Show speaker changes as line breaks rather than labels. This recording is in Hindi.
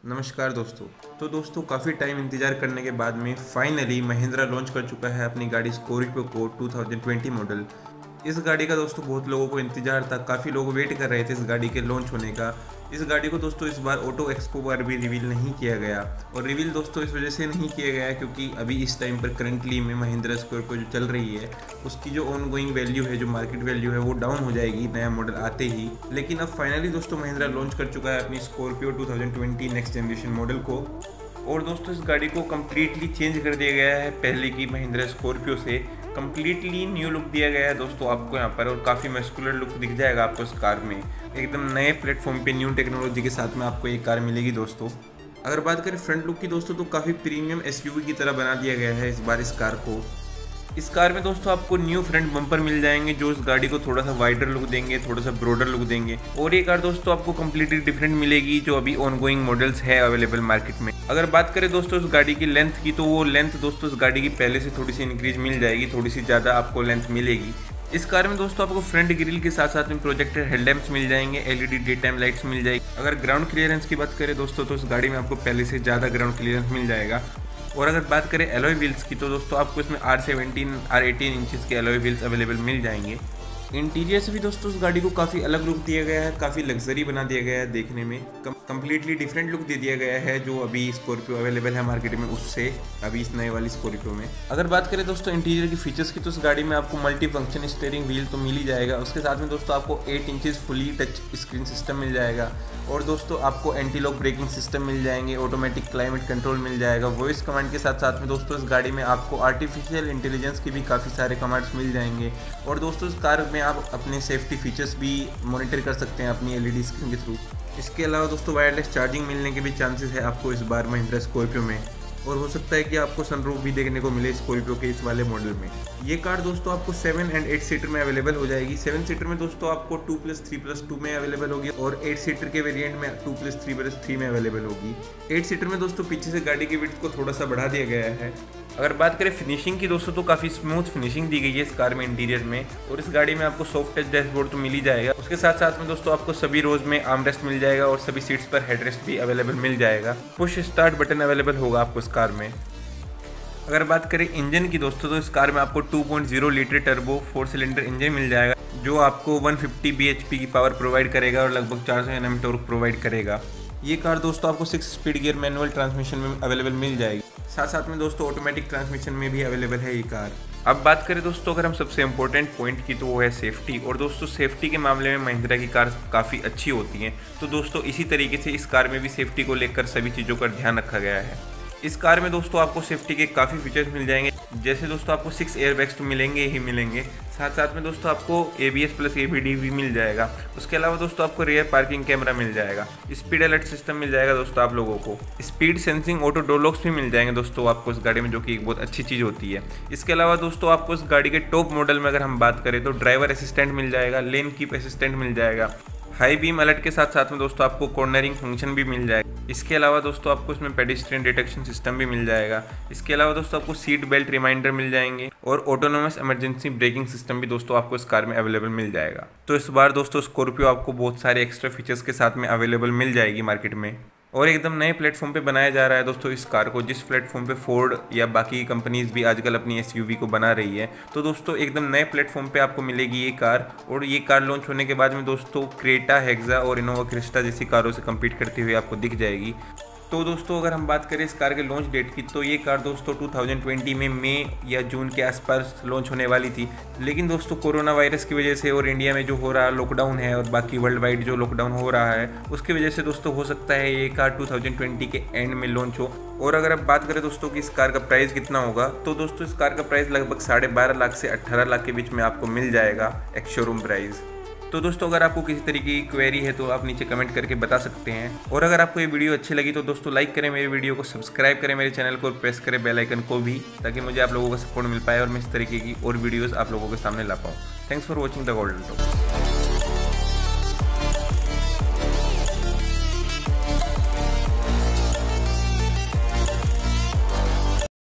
नमस्कार दोस्तों। तो दोस्तों काफ़ी टाइम इंतज़ार करने के बाद में फाइनली महिंद्रा लॉन्च कर चुका है अपनी गाड़ी स्कॉर्पियो को 2020 मॉडल। इस गाड़ी का दोस्तों बहुत लोगों को इंतज़ार था, काफ़ी लोग वेट कर रहे थे इस गाड़ी के लॉन्च होने का। इस गाड़ी को दोस्तों इस बार ऑटो एक्सपो पर भी रिवील नहीं किया गया, और रिवील दोस्तों इस वजह से नहीं किया गया है क्योंकि अभी इस टाइम पर करंटली में महिंद्रा स्कॉर्पियो जो चल रही है उसकी जो ऑन गोइंग वैल्यू है, जो मार्केट वैल्यू है, वो डाउन हो जाएगी नया मॉडल आते ही। लेकिन अब फाइनली दोस्तों महिंद्रा लॉन्च कर चुका है अपनी स्कॉर्पियो 2020 नेक्स्ट जनरेशन मॉडल को। और दोस्तों इस गाड़ी को कम्प्लीटली चेंज कर दिया गया है, पहले की महिंद्रा स्कॉर्पियो से कम्प्लीटली न्यू लुक दिया गया है दोस्तों आपको यहाँ पर, और काफ़ी मस्कुलर लुक दिख जाएगा आपको इस कार में। एकदम नए प्लेटफॉर्म पे न्यू टेक्नोलॉजी के साथ में आपको ये कार मिलेगी दोस्तों। अगर बात करें फ्रंट लुक की दोस्तों, तो काफ़ी प्रीमियम एसयूवी की तरह बना दिया गया है इस बार इस कार को। इस कार में दोस्तों आपको न्यू फ्रंट बम्पर मिल जाएंगे जो इस गाड़ी को थोड़ा सा वाइडर लुक देंगे, थोड़ा सा ब्रॉडर लुक देंगे। और ये कार दोस्तों आपको कम्प्लीटली डिफरेंट मिलेगी जो अभी ऑनगोइंग मॉडल्स है अवेलेबल मार्केट में। अगर बात करें दोस्तों इस गाड़ी की लेंथ की, तो वो लेंथ दोस्तों इस गाड़ी की पहले से थोड़ी सी इंक्रीज मिल जाएगी, थोड़ी सी ज़्यादा आपको लेंथ मिलेगी। इस कार में दोस्तों आपको फ्रंट ग्रिल के साथ साथ में प्रोजेक्टर हेडलैम्प्स मिल जाएंगे, एलईडी डे टाइम लाइट्स मिल जाएगी। अगर ग्राउंड क्लियरेंस की बात करें दोस्तों, तो इस गाड़ी में आपको पहले से ज़्यादा ग्राउंड क्लियरेंस मिल जाएगा। और अगर बात करें एलॉय व्हील्स की, तो दोस्तों आपको इसमें R17 R18 इंचेस के एलॉय व्हील्स अवेलेबल मिल जाएंगे। इंटीरियर से भी दोस्तों इस गाड़ी को काफ़ी अलग लुक दिया गया है, काफ़ी लग्जरी बना दिया गया है देखने में। कम्प्लीटली डिफरेंट लुक दे दिया गया है जो अभी स्कॉर्पियो अवेलेबल है मार्केट में उससे, अभी इस नए वाली स्कॉर्पियो में। अगर बात करें दोस्तों इंटीरियर की फीचर्स की, तो इस गाड़ी में आपको मल्टी फंक्शन स्टीयरिंग व्हील तो मिल ही जाएगा। उसके साथ में दोस्तों आपको 8 inches fully touch screen system मिल जाएगा, और दोस्तों आपको एंटी लॉक ब्रेकिंग सिस्टम मिल जाएंगे, ऑटोमेटिक क्लाइमेट कंट्रोल मिल जाएगा। वॉइस कमांड के साथ साथ में दोस्तों इस गाड़ी में आपको आर्टिफिशियल इंटेलिजेंस के भी काफ़ी सारे कमांड्स मिल जाएंगे। और दोस्तों इस कार में आप अपने सेफ्टी फीचर्स भी मॉनिटर कर सकते हैं अपनी एलईडी स्क्रीन के थ्रू। इसके अलावा दोस्तों वायरलेस चार्जिंग मिलने के भी चांसेस है आपको इस बार महिंद्रा स्कॉर्पियो में, और हो सकता है कि आपको सनरूफ भी देखने को मिले स्कॉर्पियो के इस वाले मॉडल में। ये कार दोस्तों आपको 7 और 8 सीटर में अवेलेबल हो जाएगी। 7 सीटर में दोस्तों आपको 2+3+2 में अवेलेबल होगी, और 8 सीटर के वेरिएंट में 2+3+3 में अवेलेबल होगी। 8 सीटर में दोस्तों पीछे से गाड़ी की विड्थ को थोड़ा सा बढ़ा दिया गया है। अगर बात करें फिनिशिंग की दोस्तों, तो काफ़ी स्मूथ फिनिशिंग दी गई है इस कार में इंटीरियर में, और इस गाड़ी में आपको सॉफ्ट टच डैशबोर्ड तो मिल ही जाएगा। उसके साथ साथ में दोस्तों आपको सभी रोज में आर्मरेस्ट मिल जाएगा, और सभी सीट्स पर हेडरेस्ट भी अवेलेबल मिल जाएगा। पुश स्टार्ट बटन अवेलेबल होगा आपको इस कार में। अगर बात करें इंजन की दोस्तों, तो इस कार में आपको 2.0 लीटर टर्बो 4 सिलेंडर इंजन मिल जाएगा जो आपको 150 bhp की पावर प्रोवाइड करेगा और लगभग 400 Nm टॉर्क प्रोवाइड करेगा। ये कार दोस्तों आपको 6 स्पीड गियर मैनुअल ट्रांसमिशन में अवेलेबल मिल जाएगी, साथ साथ में दोस्तों ऑटोमेटिक ट्रांसमिशन में भी अवेलेबल है ये कार। अब बात करें दोस्तों अगर हम सबसे इम्पोर्टेंट पॉइंट की, तो वो है सेफ्टी। और दोस्तों सेफ्टी के मामले में महिंद्रा की कार काफ़ी अच्छी होती हैं, तो दोस्तों इसी तरीके से इस कार में भी सेफ्टी को लेकर सभी चीज़ों का ध्यान रखा गया है। इस कार में दोस्तों आपको सेफ्टी के काफ़ी फीचर्स मिल जाएंगे, जैसे दोस्तों आपको 6 एयरबैग्स तो मिलेंगे ही मिलेंगे, साथ साथ में दोस्तों आपको ABS प्लस ABD भी मिल जाएगा। उसके अलावा दोस्तों आपको रियर पार्किंग कैमरा मिल जाएगा, स्पीड अलर्ट सिस्टम मिल जाएगा दोस्तों आप लोगों को, speed sensing auto door locks भी मिल जाएंगे दोस्तों आपको इस गाड़ी में, जो कि एक बहुत अच्छी चीज़ होती है। इसके अलावा दोस्तों आपको इस गाड़ी के टॉप मॉडल में अगर हम बात करें, तो ड्राइवर असिस्टेंट मिल जाएगा, लेन कीप असिस्टेंट मिल जाएगा, हाई बीम अलर्ट के साथ साथ में दोस्तों आपको कॉर्नरिंग फंक्शन भी मिल जाएगा। इसके अलावा दोस्तों आपको इसमें पेडेस्ट्रियन डिटेक्शन सिस्टम भी मिल जाएगा। इसके अलावा दोस्तों आपको सीट बेल्ट रिमाइंडर मिल जाएंगे, और ऑटोनोमस इमरजेंसी ब्रेकिंग सिस्टम भी दोस्तों आपको इस कार में अवेलेबल मिल जाएगा। तो इस बार दोस्तों स्कॉर्पियो आपको बहुत सारे एक्स्ट्रा फीचर्स के साथ में अवेलेबल मिल जाएगी मार्केट में, और एकदम नए प्लेटफॉर्म पे बनाया जा रहा है दोस्तों इस कार को, जिस प्लेटफॉर्म पे फोर्ड या बाकी कंपनीज भी आजकल अपनी एसयूवी को बना रही है। तो दोस्तों एकदम नए प्लेटफॉर्म पे आपको मिलेगी ये कार, और ये कार लॉन्च होने के बाद में दोस्तों क्रेटा, हेक्सा और इनोवा क्रिस्टा जैसी कारों से कम्पीट करती हुई आपको दिख जाएगी। तो दोस्तों अगर हम बात करें इस कार के लॉन्च डेट की, तो ये कार दोस्तों 2020 में मई या जून के आसपास लॉन्च होने वाली थी, लेकिन दोस्तों कोरोना वायरस की वजह से और इंडिया में जो हो रहा लॉकडाउन है, और बाकी वर्ल्ड वाइड जो लॉकडाउन हो रहा है, उसकी वजह से दोस्तों हो सकता है ये कार 2020 के एंड में लॉन्च हो। और अगर आप बात करें दोस्तों कि इस कार का प्राइस कितना होगा, तो दोस्तों इस कार का प्राइस लगभग 12.5 लाख से 18 लाख के बीच में आपको मिल जाएगा एक्स शोरूम प्राइस। तो दोस्तों अगर आपको किसी तरीके की क्वेरी है तो आप नीचे कमेंट करके बता सकते हैं, और अगर आपको ये वीडियो अच्छी लगी तो दोस्तों लाइक करें मेरे वीडियो को, सब्सक्राइब करें मेरे चैनल को, और प्रेस करें बेल आइकन को भी, ताकि मुझे आप लोगों का सपोर्ट मिल पाए और मैं इस तरीके की और वीडियोस आप लोगों के सामने ला पाऊँ। Thanks for watching the golden talks.